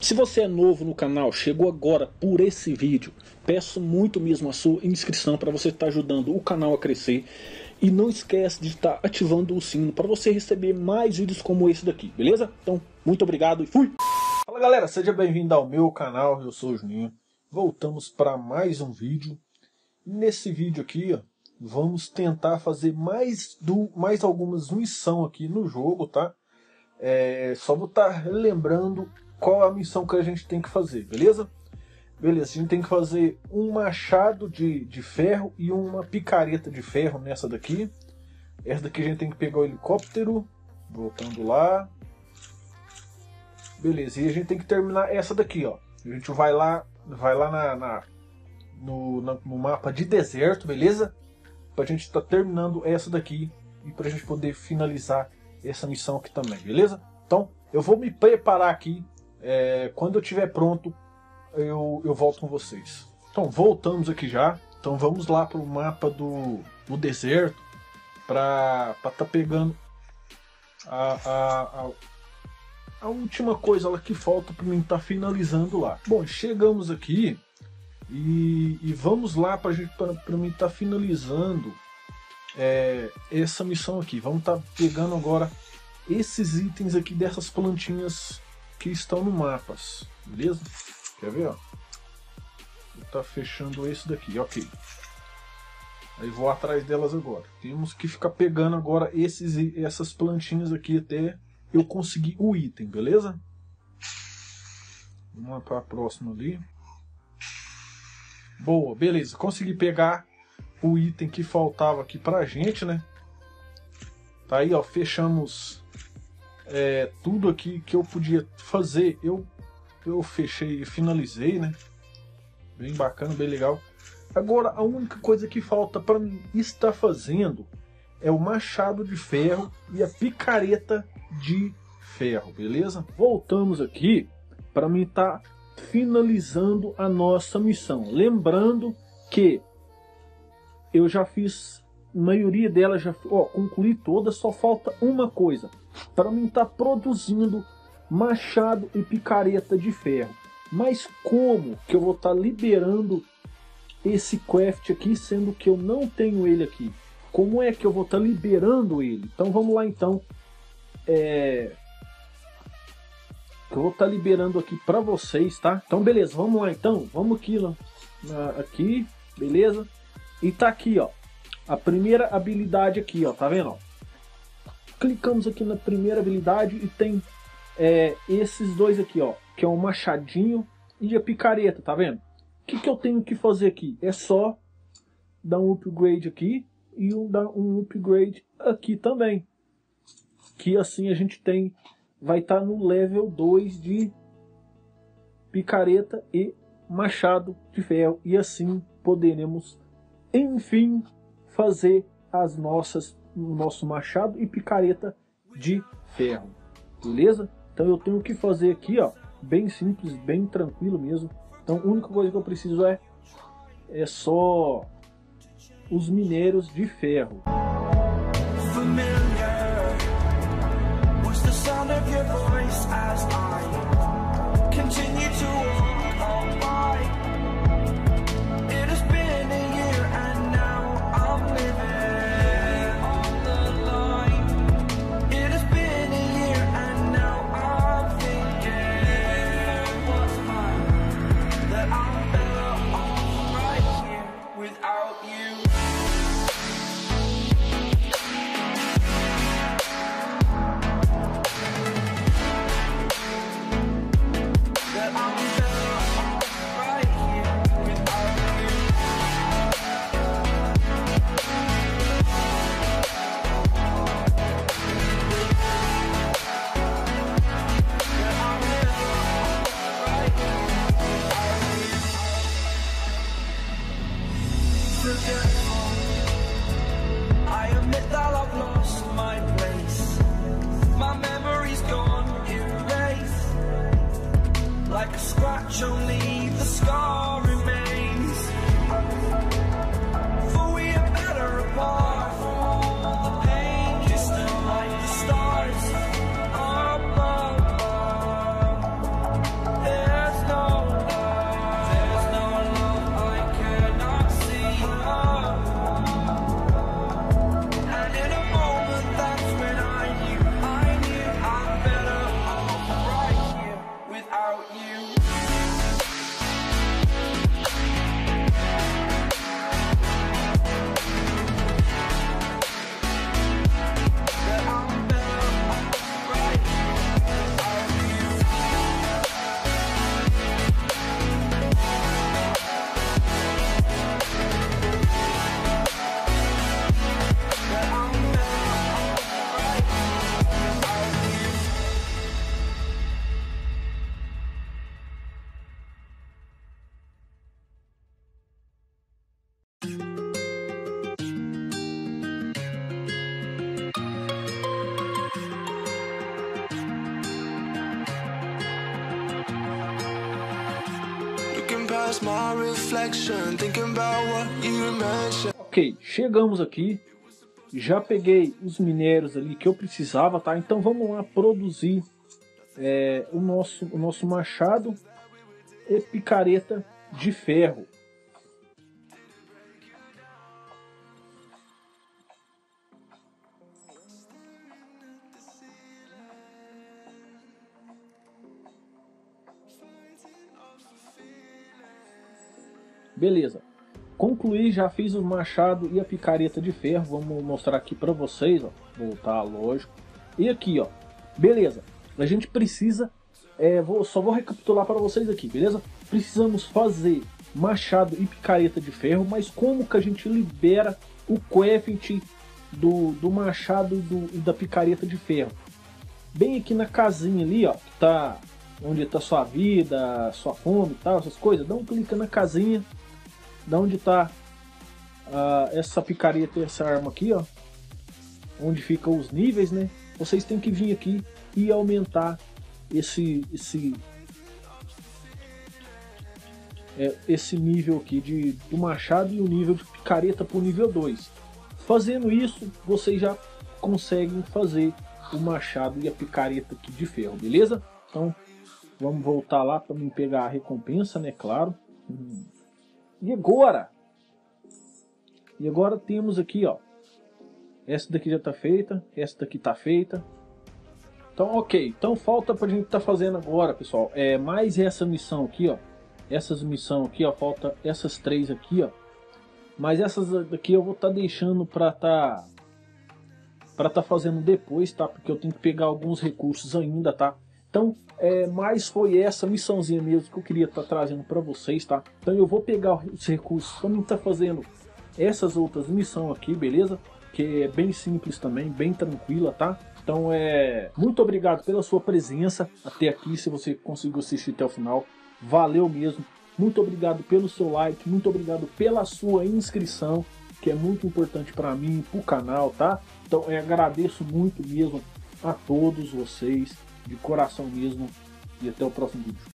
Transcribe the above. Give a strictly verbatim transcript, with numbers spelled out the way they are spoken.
Se você é novo no canal, chegou agora por esse vídeo, peço muito mesmo a sua inscrição para você estar ajudando o canal a crescer. E não esquece de estar ativando o sino para você receber mais vídeos como esse daqui, beleza? Então, muito obrigado e fui! Fala galera, seja bem-vindo ao meu canal, eu sou o Juninho. Voltamos para mais um vídeo. E nesse vídeo aqui, ó, vamos tentar fazer mais, do, mais algumas missões aqui no jogo, tá? É, só vou estar lembrando qual é a missão que a gente tem que fazer, beleza? Beleza, a gente tem que fazer um machado de, de ferro e uma picareta de ferro nessa daqui. Essa daqui a gente tem que pegar o helicóptero, voltando lá. Beleza, e a gente tem que terminar essa daqui, ó. A gente vai lá, vai lá na, na, no, na, no mapa de deserto, beleza? Pra gente estar tá terminando essa daqui e pra gente poder finalizar essa missão aqui também, beleza? Então, eu vou me preparar aqui. É, quando eu estiver pronto, eu, eu volto com vocês. Então, voltamos aqui já. Então, vamos lá para o mapa do, do deserto para estar tá pegando a, a, a, a última coisa lá que falta para mim estar tá finalizando lá. Bom, chegamos aqui e, e vamos lá para mim estar tá finalizando é, essa missão aqui. Vamos estar tá pegando agora esses itens aqui dessas plantinhas que estão no mapas, beleza? Quer ver, ó? Tá fechando esse daqui, ok. Aí vou atrás delas agora. Temos que ficar pegando agora esses, essas plantinhas aqui até eu conseguir o item, beleza? Vamos lá para a próxima ali. Boa, beleza. Consegui pegar o item que faltava aqui pra gente, né? Tá aí, ó, fechamos é, tudo aqui que eu podia fazer. Eu Eu fechei e finalizei, né? Bem bacana, bem legal. Agora, a única coisa que falta para mim estar fazendo é o machado de ferro e a picareta de ferro, beleza? Voltamos aqui para mim estar tá finalizando a nossa missão. Lembrando que eu já fiz a maioria delas, já ó, concluí todas, só falta uma coisa. Para mim estar tá produzindo machado e picareta de ferro. Mas como que eu vou estar tá liberando esse craft aqui, sendo que eu não tenho ele aqui? Como é que eu vou estar tá liberando ele? Então vamos lá então. É... Eu vou estar tá liberando aqui para vocês, tá? Então beleza, vamos lá então. Vamos aqui, ó, na, aqui, beleza? E tá aqui, ó, a primeira habilidade aqui, ó, tá vendo? Ó? Clicamos aqui na primeira habilidade e tem É, esses dois aqui, ó, que é o machadinho e a picareta, tá vendo? O que, que eu tenho que fazer aqui? É só dar um upgrade aqui e um, dar um upgrade aqui também. Que assim a gente tem, vai estar tá no level dois de picareta e machado de ferro. E assim poderemos, enfim, fazer as nossas, o nosso machado e picareta de ferro. Beleza? Então eu tenho que fazer aqui, ó, bem simples, bem tranquilo mesmo. Então a única coisa que eu preciso é, é só os minérios de ferro. I admit that I've lost my place. My memory's gone erased. Like a scratch, only the scar remains. For we are better apart. The pain distant like the stars above. Ok, chegamos aqui. Já peguei os minérios ali que eu precisava, tá? Então vamos lá produzir é, o, nosso, o nosso machado e picareta de ferro. Beleza. Concluí, já fiz o machado e a picareta de ferro. Vamos mostrar aqui para vocês, ó. Voltar, lógico. E aqui, ó. Beleza. A gente precisa... É, vou, só vou recapitular para vocês aqui, beleza? Precisamos fazer machado e picareta de ferro, mas como que a gente libera o coefficient do, do machado e, do, e da picareta de ferro? Bem aqui na casinha ali, ó, que tá onde tá sua vida, sua fome e tal, essas coisas. Dá um clique na casinha, da onde tá uh, essa picareta e essa arma aqui, ó, onde ficam os níveis, né? Vocês têm que vir aqui e aumentar esse esse é, esse nível aqui de, do machado e o nível de picareta para o nível dois. Fazendo isso, vocês já conseguem fazer o machado e a picareta aqui de ferro, beleza? Então, vamos voltar lá para me pegar a recompensa, né? Claro. E agora? E agora temos aqui, ó. Essa daqui já está feita, essa daqui está feita. Então, ok. Então, falta pra gente estar tá fazendo agora, pessoal, é mais essa missão aqui, ó. Essas missões aqui, ó. Falta essas três aqui, ó. Mas essas daqui eu vou estar tá deixando para tá para tá fazendo depois, tá? Porque eu tenho que pegar alguns recursos ainda, tá? Então, é, mais foi essa missãozinha mesmo que eu queria estar tá trazendo para vocês, tá? Então eu vou pegar os recursos para mim estar tá fazendo essas outras missões aqui, beleza? Que é bem simples também, bem tranquila, tá? Então, é muito obrigado pela sua presença até aqui, se você conseguiu assistir até o final. Valeu mesmo. Muito obrigado pelo seu like, muito obrigado pela sua inscrição, que é muito importante para mim, para o canal, tá? Então, eu agradeço muito mesmo a todos vocês, de coração mesmo, e até o próximo vídeo.